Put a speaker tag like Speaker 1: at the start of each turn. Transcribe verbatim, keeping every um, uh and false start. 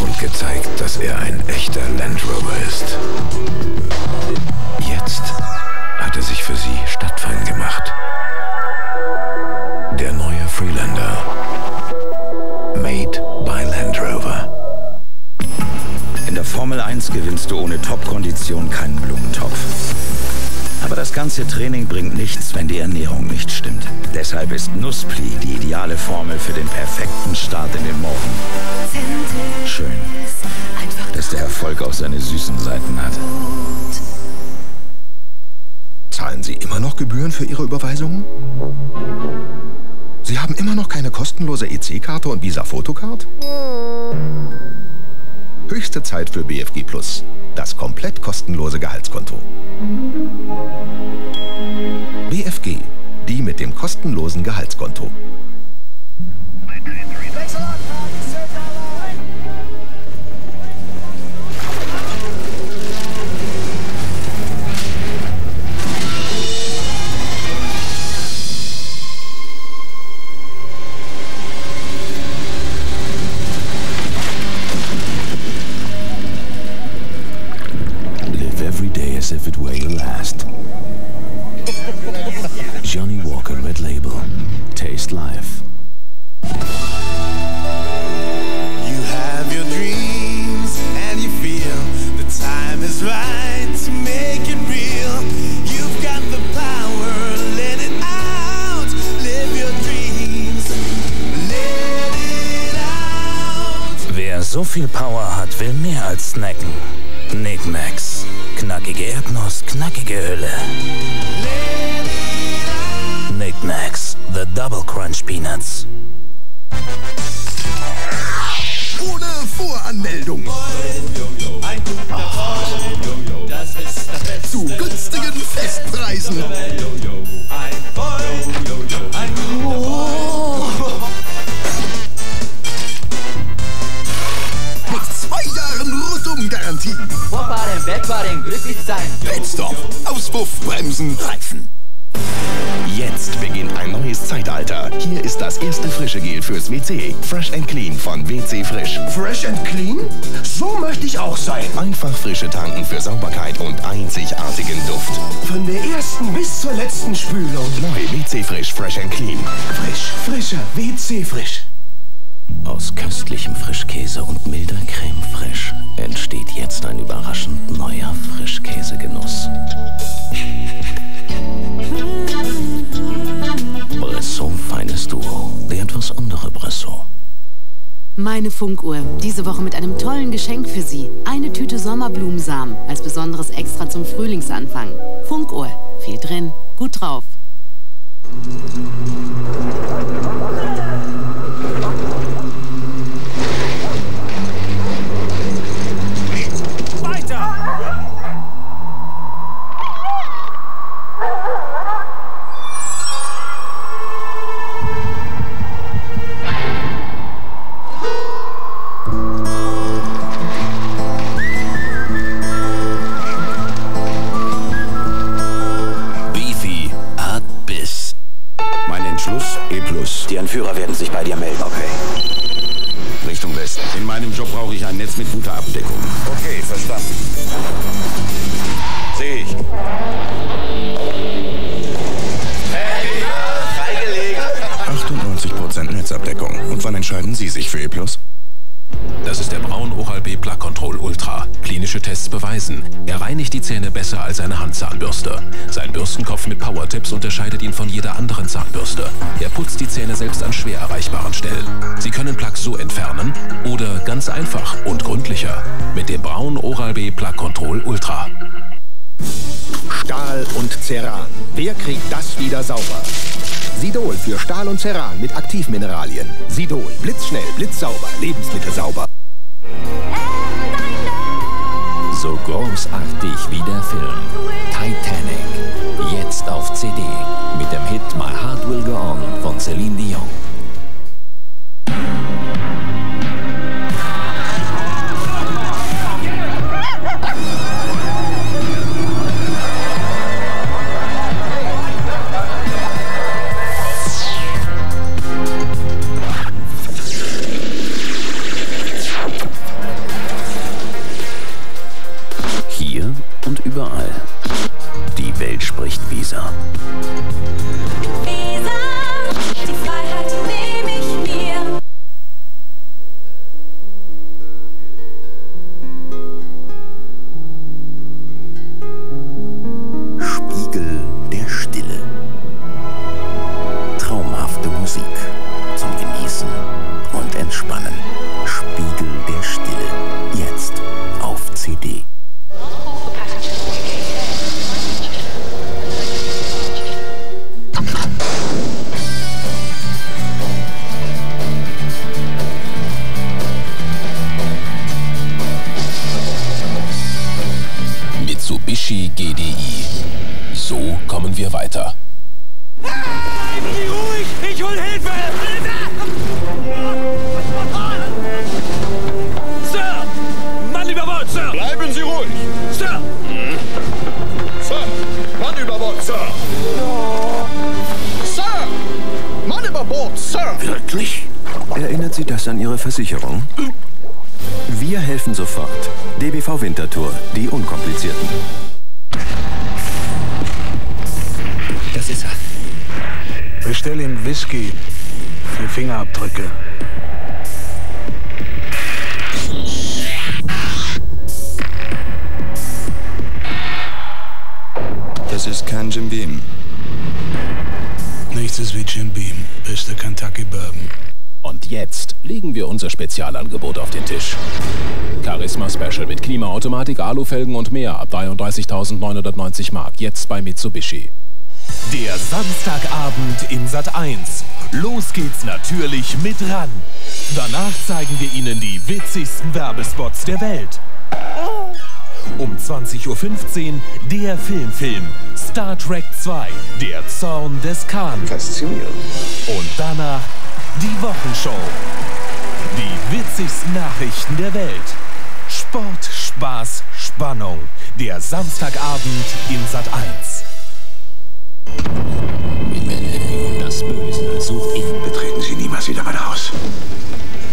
Speaker 1: und gezeigt, dass er ein echter Land Rover ist. Jetzt hat er sich für sie stadtfein gemacht. Der neue Freelander. Made by Land Rover.
Speaker 2: In der Formel eins gewinnst du ohne Top-Kondition keinen Blumentopf. Aber das ganze Training bringt nichts, wenn die Ernährung nicht stimmt. Deshalb ist Nuspli die ideale Formel für den perfekten Start in den Morgen. Schön, dass der Erfolg auch seine süßen Seiten hat.
Speaker 3: Zahlen Sie immer noch Gebühren für Ihre Überweisungen? Sie haben immer noch keine kostenlose E C-Karte und Visa-Fotocard? Höchste Zeit für B F G Plus, das komplett kostenlose Gehaltskonto. B F G, die mit dem kostenlosen Gehaltskonto.
Speaker 1: As if it were your last. Johnny Walker Red Label. Taste life.
Speaker 4: You have your dreams and you feel the time is right to make it real. You've got the power, let it out. Live your dreams, let it out.
Speaker 2: Wer so viel Power hat, will mehr als snacken. Knickknacks. Knackige Erdnuss, knackige Hülle. Knickknacks, the Double Crunch Peanuts.
Speaker 3: Ohne Voranmeldung. Zu günstigen Festpreisen. Oh. Mit zwei Jahren Rundum-Garantie.
Speaker 5: Vorfahren, wegfahren, glücklich sein.
Speaker 3: Petstop. Auspuff, Bremsen, Reifen.
Speaker 6: Jetzt beginnt ein neues Zeitalter. Hier ist das erste frische Gel fürs W C. Fresh and Clean von W C Frisch.
Speaker 7: Fresh and Clean? So möchte ich auch sein.
Speaker 6: Einfach frische Tanken für Sauberkeit und einzigartigen Duft.
Speaker 7: Von der ersten bis zur letzten Spülung.
Speaker 6: Neu W C Frisch Fresh and Clean.
Speaker 7: Frisch, frischer W C Frisch.
Speaker 1: Aus köstlichem Frischkäse und milder Creme Fraiche entsteht jetzt ein überraschend neuer Frischkäsegenuss. Bresson feines Duo, der etwas andere Bresson.
Speaker 8: Meine Funkuhr, diese Woche mit einem tollen Geschenk für Sie. Eine Tüte Sommerblumensamen als besonderes Extra zum Frühlingsanfang. Funkuhr, viel drin, gut drauf.
Speaker 2: Die Entführer werden sich bei dir melden.
Speaker 6: Okay. Richtung Westen. In meinem Job brauche ich ein Netz mit guter Abdeckung.
Speaker 2: Okay, verstanden.
Speaker 6: Sehe ich.
Speaker 2: Hey, freigelegt.
Speaker 6: achtundneunzig Prozent Netzabdeckung. Und wann entscheiden Sie sich für E plus?
Speaker 9: Das ist der Braun Oral-B Plaque Control Ultra. Klinische Tests beweisen, er reinigt die Zähne besser als eine Handzahnbürste. Sein Bürstenkopf mit Power-Tipps unterscheidet ihn von jeder anderen Zahnbürste. Er putzt die Zähne selbst an schwer erreichbaren Stellen. Sie können Plaques so entfernen oder ganz einfach und gründlicher mit dem Braun Oral-B Plaque Control Ultra.
Speaker 3: Stahl und Ceran. Wer kriegt das wieder sauber? Sidol für Stahl und Ceran mit Aktivmineralien. Sidol, blitzschnell, blitzsauber, Lebensmittelsauber.
Speaker 1: So großartig wie der Film Titanic. Jetzt auf C D mit dem Hit My Heart Will Go On von Celine Dion.
Speaker 2: überall. Die Welt spricht Visa.
Speaker 10: Visa, die Freiheit nehme ich mir.
Speaker 2: Spiegel der Stille. Traumhafte Musik zum Genießen und Entspannen. Spiegel der Stille. Jetzt auf C D.
Speaker 9: Mitsubishi G D I. So kommen wir weiter.
Speaker 4: Hey, bleiben Sie ruhig! Ich hol Hilfe! Sir! Mann über Bord, Sir!
Speaker 11: Bleiben Sie ruhig!
Speaker 4: Sir!
Speaker 11: Hm. Sir! Mann über Bord, Sir! Sir! Mann über Bord, Sir!
Speaker 2: Wirklich? Erinnert Sie das an Ihre Versicherung? Wir helfen sofort. D B V Winterthur, die Unkomplizierten.
Speaker 3: Das ist er.
Speaker 7: Bestell ihm Whisky für Fingerabdrücke.
Speaker 11: Das ist kein Jim Beam.
Speaker 7: Nichts ist wie Jim Beam. Beste Kentucky Bourbon.
Speaker 9: Und jetzt legen wir unser Spezialangebot auf den Tisch. Charisma Special mit Klimaautomatik, Alufelgen und mehr ab dreiunddreißigtausendneunhundertneunzig Mark. Jetzt bei Mitsubishi.
Speaker 12: Der Samstagabend in Sat eins. Los geht's natürlich mit ran. Danach zeigen wir Ihnen die witzigsten Werbespots der Welt. Um zwanzig Uhr fünfzehn der Filmfilm Star Trek zwei, der Zorn des Khan.
Speaker 11: Faszinierend.
Speaker 12: Und danach die Wochenshow. Die witzigsten Nachrichten der Welt. Sport, Spaß, Spannung. Der Samstagabend in Sat eins.
Speaker 1: Das Böse sucht ihn.
Speaker 11: Betreten Sie niemals wieder mein Haus.